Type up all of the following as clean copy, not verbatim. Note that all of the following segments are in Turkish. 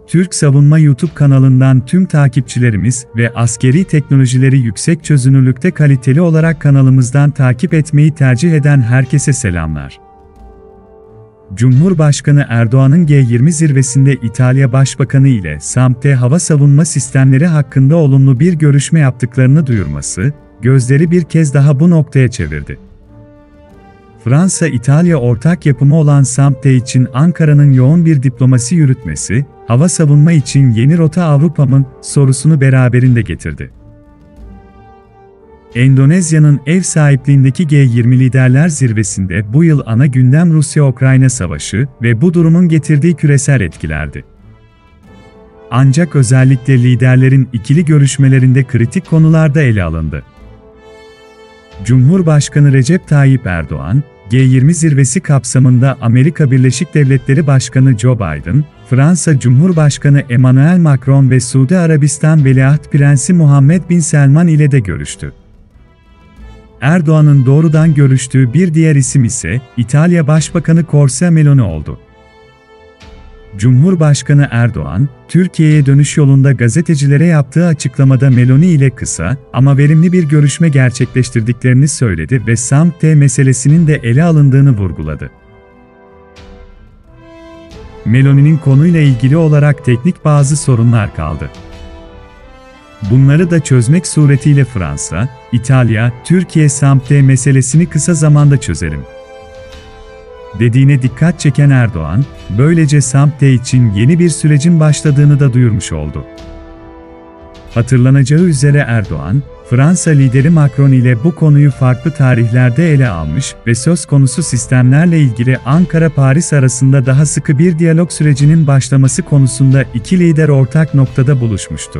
Türk Savunma YouTube kanalından tüm takipçilerimiz ve askeri teknolojileri yüksek çözünürlükte kaliteli olarak kanalımızdan takip etmeyi tercih eden herkese selamlar. Cumhurbaşkanı Erdoğan'ın G20 zirvesinde İtalya Başbakanı ile SAMP hava savunma sistemleri hakkında olumlu bir görüşme yaptıklarını duyurması, gözleri bir kez daha bu noktaya çevirdi. Fransa-İtalya ortak yapımı olan SAMP için Ankara'nın yoğun bir diplomasi yürütmesi, hava savunma için yeni rota Avrupa mı sorusunu beraberinde getirdi. Endonezya'nın ev sahipliğindeki G20 Liderler Zirvesi'nde bu yıl ana gündem Rusya-Ukrayna savaşı ve bu durumun getirdiği küresel etkilerdi. Ancak özellikle liderlerin ikili görüşmelerinde kritik konularda ele alındı. Cumhurbaşkanı Recep Tayyip Erdoğan, G20 zirvesi kapsamında Amerika Birleşik Devletleri Başkanı Joe Biden, Fransa Cumhurbaşkanı Emmanuel Macron ve Suudi Arabistan Veliaht Prensi Muhammed Bin Selman ile de görüştü. Erdoğan'ın doğrudan görüştüğü bir diğer isim ise İtalya Başbakanı Giorgia Meloni oldu. Cumhurbaşkanı Erdoğan, Türkiye'ye dönüş yolunda gazetecilere yaptığı açıklamada Meloni ile kısa ama verimli bir görüşme gerçekleştirdiklerini söyledi ve SAMP meselesinin de ele alındığını vurguladı. Meloni'nin konuyla ilgili olarak teknik bazı sorunlar kaldı. Bunları da çözmek suretiyle Fransa, İtalya, Türkiye SAMP meselesini kısa zamanda çözerim dediğine dikkat çeken Erdoğan, böylece SAMP için yeni bir sürecin başladığını da duyurmuş oldu. Hatırlanacağı üzere Erdoğan, Fransa lideri Macron ile bu konuyu farklı tarihlerde ele almış ve söz konusu sistemlerle ilgili Ankara-Paris arasında daha sıkı bir diyalog sürecinin başlaması konusunda iki lider ortak noktada buluşmuştu.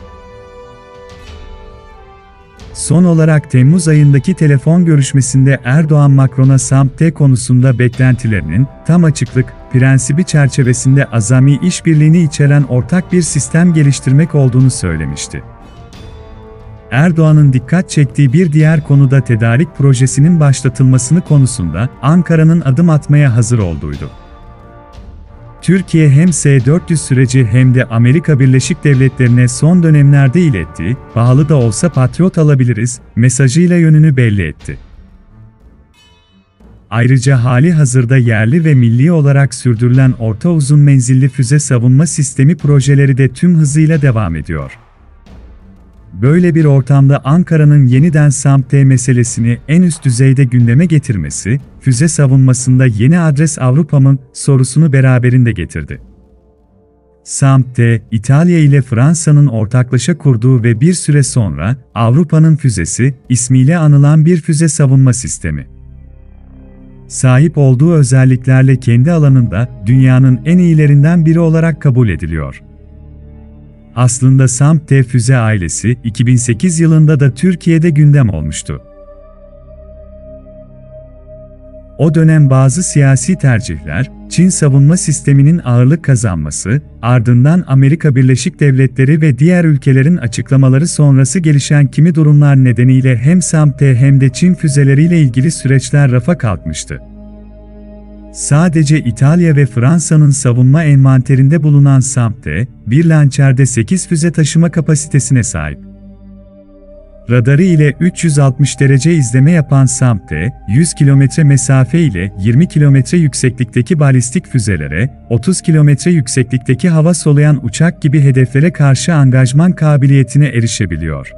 Son olarak Temmuz ayındaki telefon görüşmesinde Erdoğan Macron'a SAMP konusunda beklentilerinin, tam açıklık prensibi çerçevesinde azami işbirliğini içeren ortak bir sistem geliştirmek olduğunu söylemişti. Erdoğan'ın dikkat çektiği bir diğer konu da tedarik projesinin başlatılmasını konusunda Ankara'nın adım atmaya hazır olduğuydu. Türkiye hem S-400 süreci hem de Amerika Birleşik Devletleri'ne son dönemlerde ilettiği, pahalı da olsa Patriot alabiliriz, mesajıyla yönünü belli etti. Ayrıca hali hazırda yerli ve milli olarak sürdürülen orta uzun menzilli füze savunma sistemi projeleri de tüm hızıyla devam ediyor. Böyle bir ortamda Ankara'nın yeniden SAMP meselesini en üst düzeyde gündeme getirmesi, füze savunmasında yeni adres Avrupa mı sorusunu beraberinde getirdi. SAMP, İtalya ile Fransa'nın ortaklaşa kurduğu ve bir süre sonra Avrupa'nın füzesi ismiyle anılan bir füze savunma sistemi. Sahip olduğu özelliklerle kendi alanında dünyanın en iyilerinden biri olarak kabul ediliyor. Aslında SAMP füze ailesi 2008 yılında da Türkiye'de gündem olmuştu. O dönem bazı siyasi tercihler, Çin savunma sisteminin ağırlık kazanması, ardından Amerika Birleşik Devletleri ve diğer ülkelerin açıklamaları sonrası gelişen kimi durumlar nedeniyle hem SAMP hem de Çin füzeleriyle ilgili süreçler rafa kalkmıştı. Sadece İtalya ve Fransa'nın savunma envanterinde bulunan SAMP, bir lançerde 8 füze taşıma kapasitesine sahip. Radarı ile 360 derece izleme yapan SAMP, 100 kilometre mesafe ile 20 kilometre yükseklikteki balistik füzelere, 30 kilometre yükseklikteki hava soluyan uçak gibi hedeflere karşı angajman kabiliyetine erişebiliyor.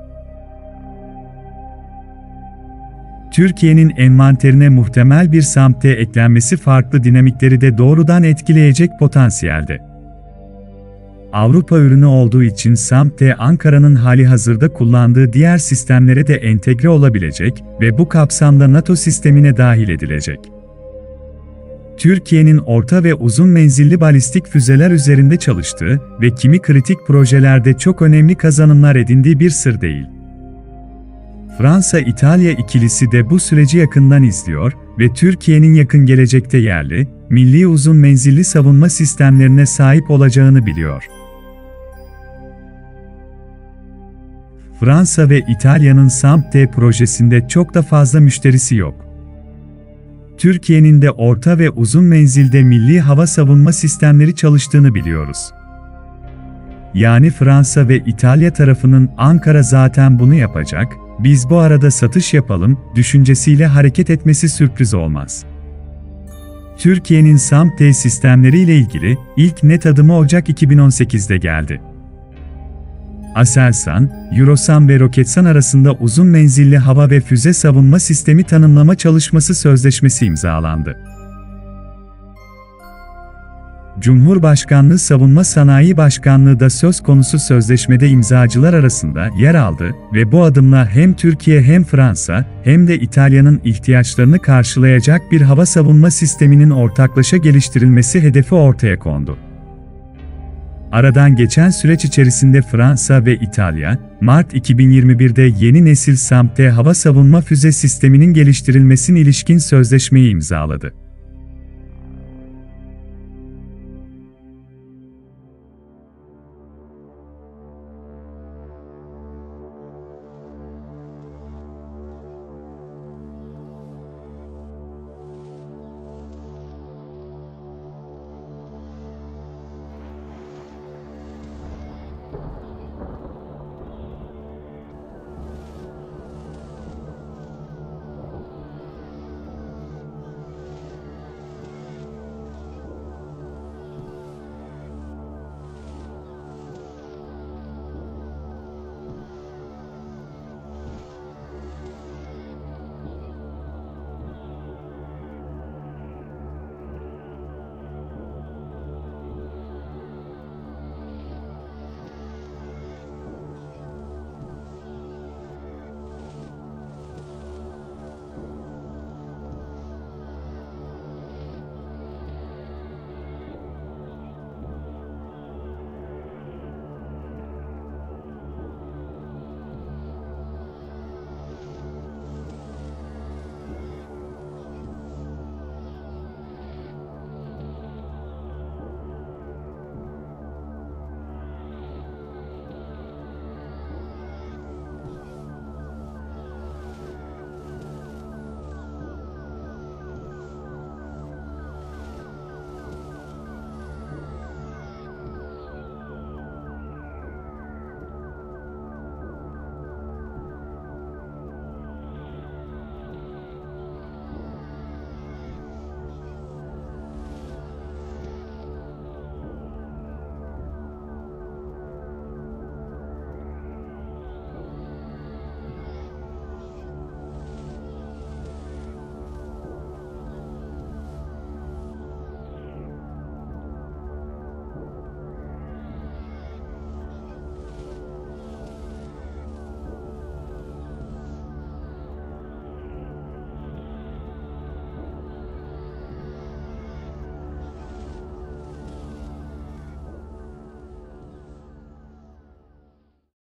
Türkiye'nin envanterine muhtemel bir SAMP eklenmesi farklı dinamikleri de doğrudan etkileyecek potansiyelde. Avrupa ürünü olduğu için SAMP Ankara'nın halihazırda kullandığı diğer sistemlere de entegre olabilecek ve bu kapsamda NATO sistemine dahil edilecek. Türkiye'nin orta ve uzun menzilli balistik füzeler üzerinde çalıştığı ve kimi kritik projelerde çok önemli kazanımlar edindiği bir sır değil. Fransa-İtalya ikilisi de bu süreci yakından izliyor ve Türkiye'nin yakın gelecekte yerli, milli uzun menzilli savunma sistemlerine sahip olacağını biliyor. Fransa ve İtalya'nın SAMP projesinde çok da fazla müşterisi yok. Türkiye'nin de orta ve uzun menzilde milli hava savunma sistemleri çalıştığını biliyoruz. yani Fransa ve İtalya tarafının Ankara zaten bunu yapacak, biz bu arada satış yapalım düşüncesiyle hareket etmesi sürpriz olmaz. Türkiye'nin SAMP-T sistemleriyle ilgili ilk net adımı Ocak 2018'de geldi. Aselsan, Eurosan ve Roketsan arasında uzun menzilli hava ve füze savunma sistemi tanımlama çalışması sözleşmesi imzalandı. Cumhurbaşkanlığı Savunma Sanayi Başkanlığı da söz konusu sözleşmede imzacılar arasında yer aldı ve bu adımla hem Türkiye hem Fransa hem de İtalya'nın ihtiyaçlarını karşılayacak bir hava savunma sisteminin ortaklaşa geliştirilmesi hedefi ortaya kondu. Aradan geçen süreç içerisinde Fransa ve İtalya, Mart 2021'de yeni nesil SAMP-T hava savunma füze sisteminin geliştirilmesine ilişkin sözleşmeyi imzaladı.